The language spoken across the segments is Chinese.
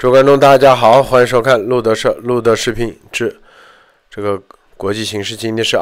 位观众，大家好，欢迎收看路德视频之这个国际形势。今天是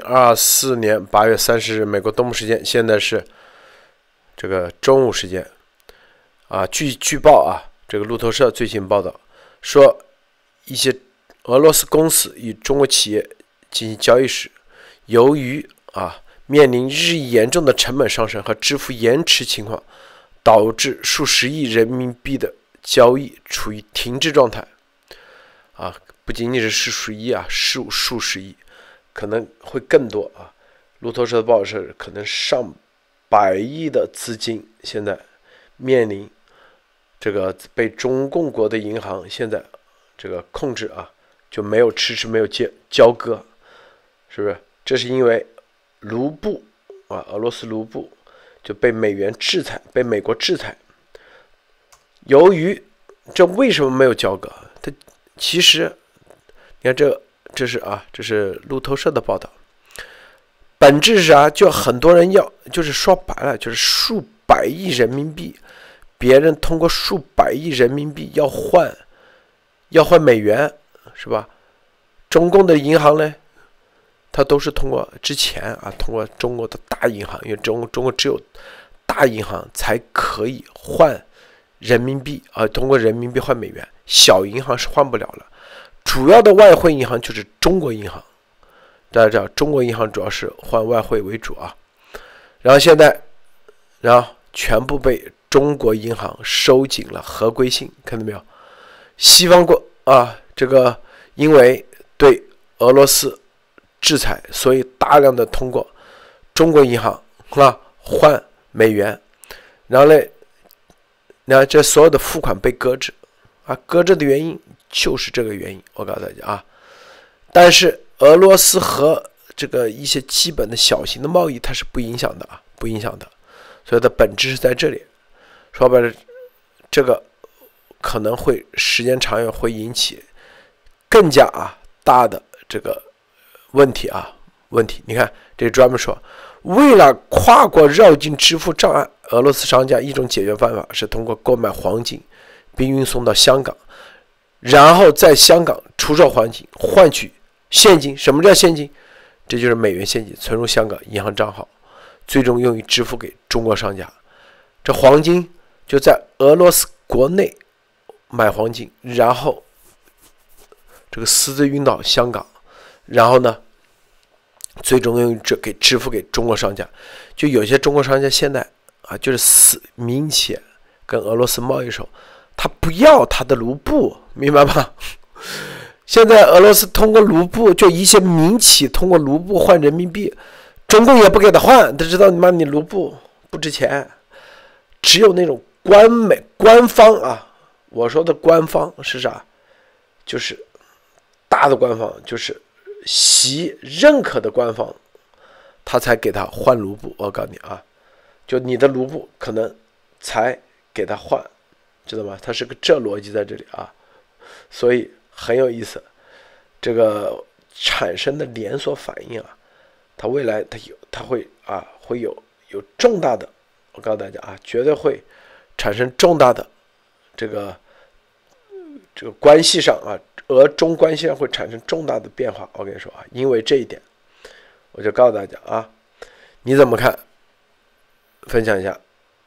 2024年8月30日，美国东部时间，现在是这个中午时间啊。据报啊，这个路透社最新报道说，一些俄罗斯公司与中国企业进行交易时，由于面临日益严重的成本上升和支付延迟情况，导致数十亿人民币的交易处于停滞状态不仅仅是数十亿数十亿，可能会更多路透社的报道是可能上百亿的资金现在面临这个被中共国的银行现在这个控制就没有迟迟没有交割，是不是？这是因为卢布俄罗斯卢布就被美国制裁。由于这为什么没有交割？它其实你看这是路透社的报道，本质是啥？就很多人就是说白了，就是数百亿人民币，别人通过数百亿人民币要换美元，是吧？中共的银行呢，它都是通过之前通过中国的大银行，因为中国只有大银行才可以换人民币通过人民币换美元，小银行是换不了了。主要的外汇银行就是中国银行，大家知道中国银行主要是换外汇为主然后全部被中国银行收紧了合规性，看到没有？西方国这个因为对俄罗斯制裁，所以大量的通过中国银行换美元，然后这所有的付款被搁置搁置的原因就是这个原因，我告诉大家但是俄罗斯和这个一些基本的小型的贸易它是不影响的所以它本质是在这里。说白了，这个可能会时间长远会引起更加大的这个问题。你看这专门说，为了跨过绕境支付障碍，俄罗斯商家一种解决办法是通过购买黄金并运送到香港，然后在香港出售黄金换取现金。什么叫现金？这就是美元现金，存入香港银行账号，最终用于支付给中国商家。这黄金就在俄罗斯国内买黄金，然后这个私自运到香港，然后呢最终用于支付给中国商家。就有些中国商家现在就是民企跟俄罗斯贸易的时候，他不要他的卢布，明白吗？现在俄罗斯通过卢布，就一些民企通过卢布换人民币，中共也不给他换，他知道你卢布不值钱。只有那种官方我说的官方是啥？就是大的官方，就是习认可的官方，他才给他换卢布。我告诉你就你的卢布可能才给他换，知道吗？它是个逻辑在这里所以很有意思。这个产生的连锁反应它未来它会有重大的，我告诉大家绝对会产生重大的这个关系上俄中关系上会产生重大的变化。我跟你说因为这一点，我就告诉大家你怎么看？分享一下。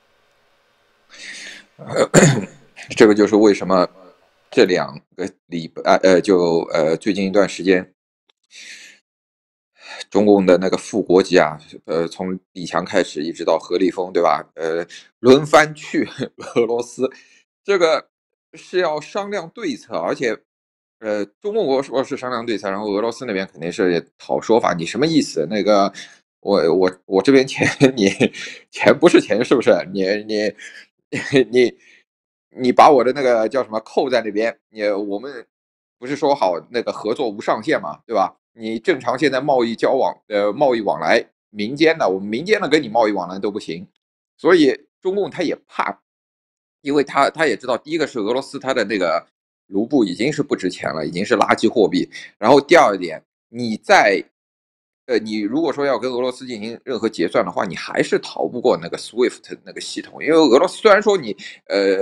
这个就是为什么这2个礼拜最近一段时间，中共的那个副国级从李强开始一直到何立峰，对吧？轮番去俄罗斯，这个是要商量对策，而且中共国说是商量对策，然后俄罗斯那边肯定是讨说法，你什么意思？那个我这边钱，你钱不是钱，是不是？你把我的那个叫什么扣在那边，我们不是说好那个合作无上限嘛，对吧？你正常现在贸易往来，民间的我们民间的跟你贸易往来都不行，所以中共他也怕，因为他也知道，第一个是俄罗斯它的那个卢布已经是不值钱了，已经是垃圾货币，然后第二点，你如果说要跟俄罗斯进行任何结算的话，你还是逃不过那个 SWIFT 那个系统，因为俄罗斯虽然说你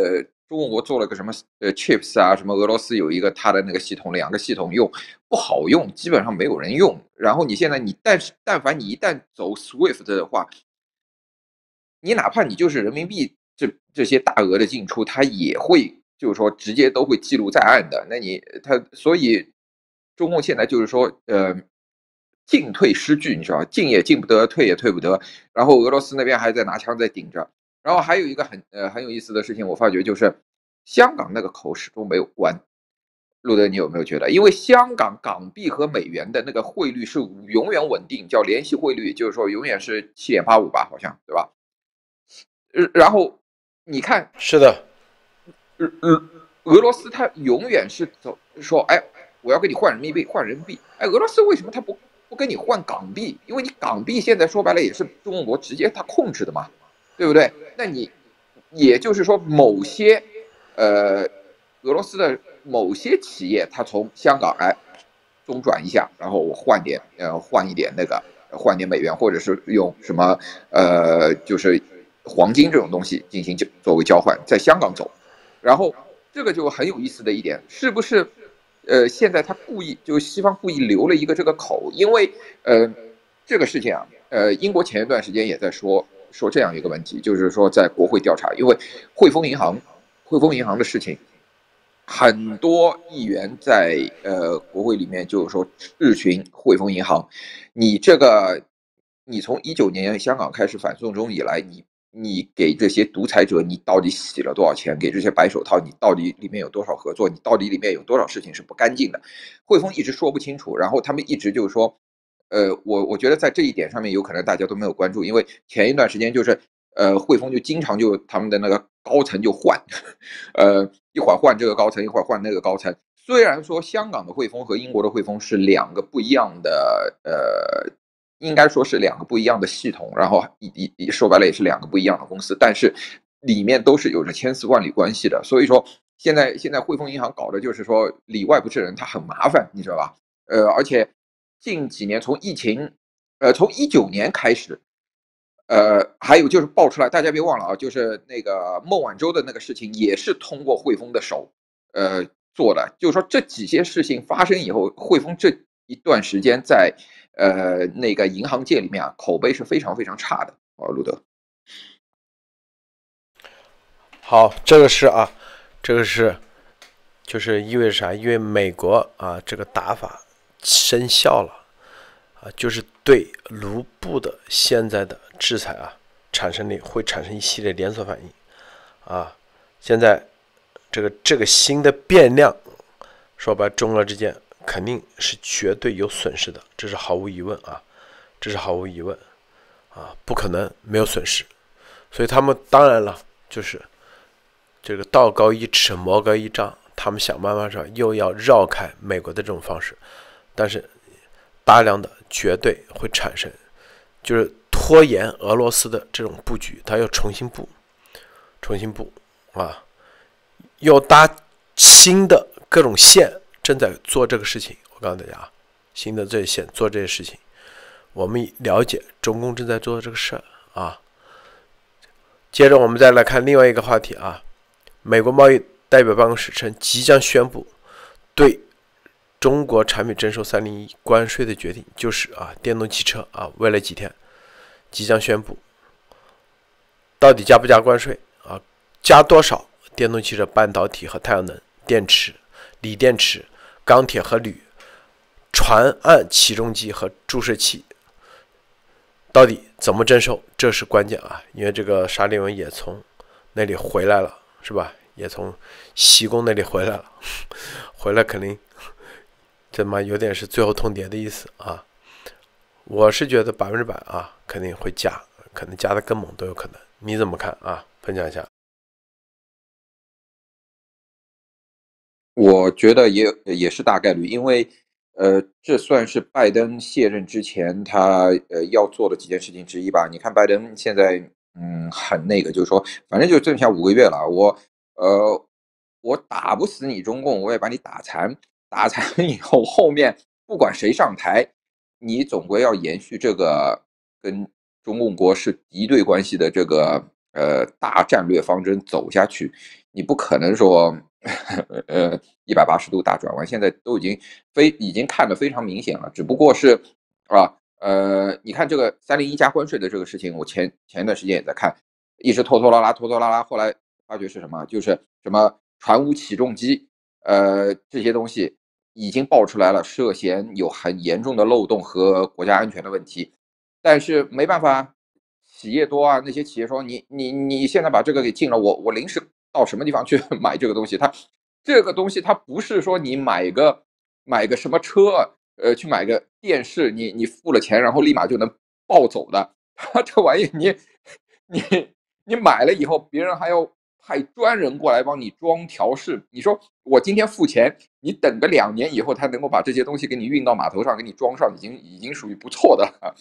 中国做了个什么chips 啊，什么俄罗斯有一个它的那个系统，两个系统用不好用，基本上没有人用。然后你现在但凡你一旦走 SWIFT 的话，你哪怕你就是人民币这些大额的进出，它也会就是说直接都会记录在案的。那所以中共现在就是说进退失据，你知道吧？进也进不得，退也退不得。然后俄罗斯那边还在拿枪在顶着。然后还有一个很有意思的事情，我发觉就是香港那个口始终没有关。路德，你有没有觉得？因为香港港币和美元的那个汇率是永远稳定，叫联系汇率，就是说永远是7.85吧，好像对吧？然后你看， 是的， 俄罗斯它永远是说，哎，我要跟你换人民币，换人民币。哎，俄罗斯为什么它不跟你换港币？因为你港币现在说白了也是中国直接它控制的嘛，对不对？那你也就是说，某些俄罗斯的某些企业，它从香港中转一下，然后我换一点换点美元，或者是用什么就是黄金这种东西进行作为交换，在香港走。然后这个就很有意思的一点，是不是？现在他就是西方故意留了一个这个口，因为这个事情啊，英国前一段时间也在说这样一个问题，就是说在国会调查，因为汇丰银行的事情，很多议员在国会里面就是说质询汇丰银行，你从19年香港开始反送中以来，你给这些独裁者，你到底洗了多少钱？给这些白手套，你到底里面有多少合作？你到底里面有多少事情是不干净的？汇丰一直说不清楚，然后他们一直就是说，我觉得在这一点上面，有可能大家都没有关注，因为前一段时间就是汇丰就经常就他们的那个高层就换，一会儿换这个高层，一会儿换那个高层。虽然说香港的汇丰和英国的汇丰是两个不一样的应该说是两个不一样的系统，然后说白了也是两个不一样的公司，但是里面都是有着千丝万缕关系的。所以说现在汇丰银行搞的就是说里外不是人，它很麻烦，你知道吧？而且近几年从疫情，从19年开始，还有就是爆出来，大家别忘了啊，就是那个孟晚舟的那个事情，也是通过汇丰的手，做的。就是说这几件事情发生以后，汇丰这一段时间在那个银行界里面啊，口碑是非常非常差的。路德， 好，这个是就是意味着啥？因为美国啊这个打法生效了啊，就是对卢布的现在的制裁啊会产生一系列连锁反应啊。现在这个新的变量，说白，中俄之间肯定是绝对有损失的，这是毫无疑问啊，不可能没有损失。所以他们当然了，就是这个道高一尺，魔高一丈，他们想办法上又要绕开美国的这种方式，但是大量的绝对会产生，就是拖延俄罗斯的这种布局，他要重新布啊，又搭新的各种线，正在做这个事情。我告诉大家，新的这些线做这些事情，我们了解中共正在做这个事啊。接着我们再来看另外一个话题啊，美国贸易代表办公室称即将宣布对中国产品征收301关税的决定，就是电动汽车未来几天即将宣布，到底加不加关税加多少？电动汽车、半导体和太阳能、电池、锂电池、钢铁和铝、船岸起重机和注射器，到底怎么征收？这是关键啊！因为这个沙利文也从那里回来了，是吧？也从西宫那里回来了，回来肯定这嘛有点是最后通牒的意思啊。我是觉得100%肯定会加，可能加的更猛都有可能。你怎么看啊？分享一下。 我觉得也是大概率，因为这算是拜登卸任之前他要做的几件事情之一吧。你看拜登现在很那个，就是说反正就剩下5个月了，我打不死你中共，我也把你打残，打残以后后面不管谁上台，你总归要延续这个跟中共国是敌对关系的这个大战略方针走下去。 你不可能说180度大转弯，现在都已经看得非常明显了，只不过是啊你看这个301加关税的这个事情，我前一段时间也在看，一直拖拖拉拉拖拖拉拉，后来发觉是什么？就是什么船坞起重机，这些东西已经爆出来了，涉嫌有很严重的漏洞和国家安全的问题，但是没办法，企业多啊，那些企业说你现在把这个给禁了，我临时到什么地方去买这个东西？这个东西它不是说你买个什么车，去买个电视，你付了钱然后立马就能抱走的，它这玩意你你买了以后，别人还要派专人过来帮你装调试。你说我今天付钱，你等个2年以后，他能够把这些东西给你运到码头上，给你装上，已经属于不错的了。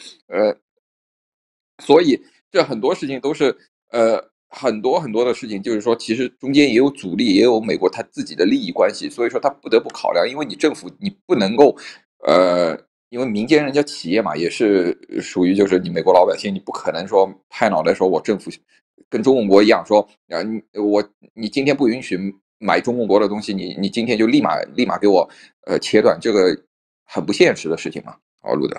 所以这很多事情都是很多的事情，就是说其实中间也有阻力，也有美国他自己的利益关系，所以说他不得不考量，因为你政府你不能够因为民间人家企业嘛，也是属于就是你美国老百姓，你不可能说拍脑袋说我政府跟中共国一样说啊，你今天不允许买中共国的东西，你今天就立马给我切断，这个很不现实的事情嘛。好，路德。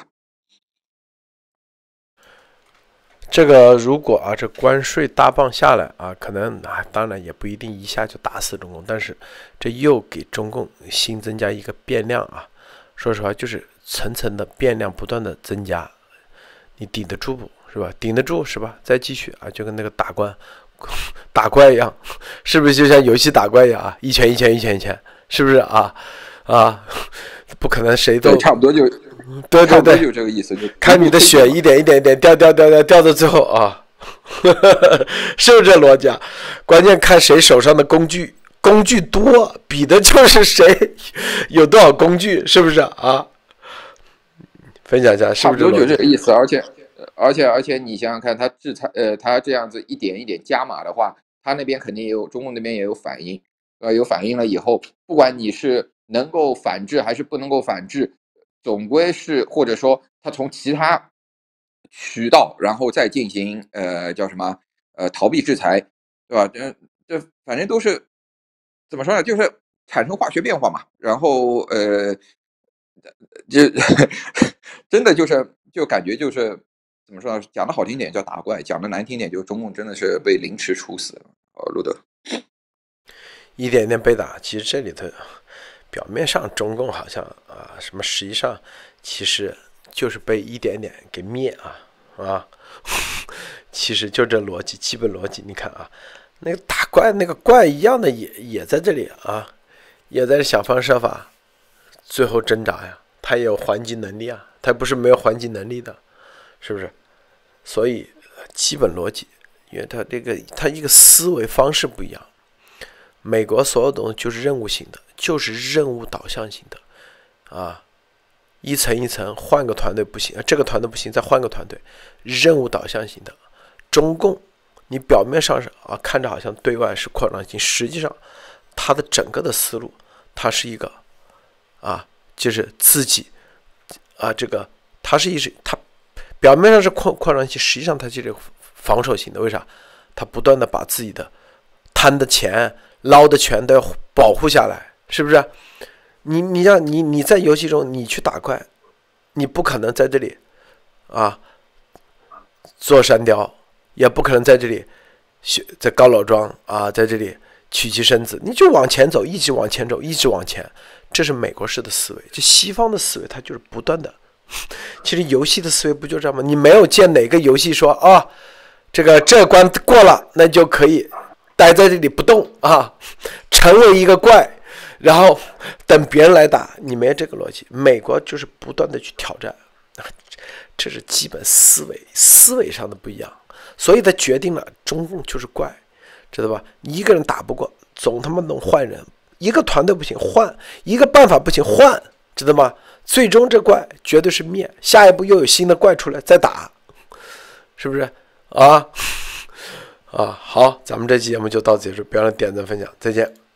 这个如果啊，这关税大棒下来啊，可能啊，当然也不一定一下就打死中共，但是这又给中共新增加一个变量啊。说实话，就是层层的变量不断的增加，你顶得住不是吧？顶得住是吧？再继续啊，就跟那个打怪一样，是不是就像游戏打怪一样啊？一拳，是不是啊？不可能谁都差不多就。 对， 就这个意思，就看你的血一点掉到最后啊，是不是这逻辑啊？关键看谁手上的工具多，比的就是谁有多少工具，是不是啊？分享一下，是不是就这个意思？而且你想想看，他制裁他这样子一点一点加码的话，他那边肯定中共那边也有反应，有反应了以后，不管你是能够反制还是不能够反制。总归是，或者说他从其他渠道，然后再进行叫什么逃避制裁，对吧？这反正都是怎么说呢？就是产生化学变化嘛。然后就真的就感觉就是怎么说呢？讲的好听点叫打怪，讲的难听点就是中共真的是被凌迟处死了。路德一点点被打，其实这里头。表面上中共好像啊什么，实际上其实就是被一点点给灭啊，其实就这逻辑，基本逻辑。你看啊，那个打怪那个怪一样的也在这里啊，也在想方设法，最后挣扎呀。他也有还击能力啊，他不是没有还击能力的，是不是？所以基本逻辑，因为他一个思维方式不一样。美国所有东西就是任务型的，就是任务导向型的，啊，一层一层换个团队不行，这个团队不行，再换个团队，任务导向型的。中共，你表面上是啊，看着好像对外是扩张型，实际上它的整个的思路，它是一个啊，就是自己啊，这个它表面上是扩张型，实际上它就是防守型的。为啥？它不断的把自己的贪的钱。捞的全都要保护下来，是不是？你在游戏中你去打怪，你不可能在这里啊做山雕，也不可能在这里在高老庄啊在这里娶妻生子，你就往前走，一直往前走，一直往前。这是美国式的思维，这西方的思维它就是不断的。其实游戏的思维不就这样吗？你没有见哪个游戏说啊，这关过了，那就可以。待在这里不动啊，成为一个怪，然后等别人来打，你没有这个逻辑。美国就是不断的去挑战，这是基本思维上的不一样，所以他决定了中共就是怪，知道吧？一个人打不过，总他妈能换人，一个团队不行换，一个办法不行换，知道吗？最终这怪绝对是灭，下一步又有新的怪出来再打，是不是啊？好，咱们这期节目就到此结束，不要忘了点赞分享，再见。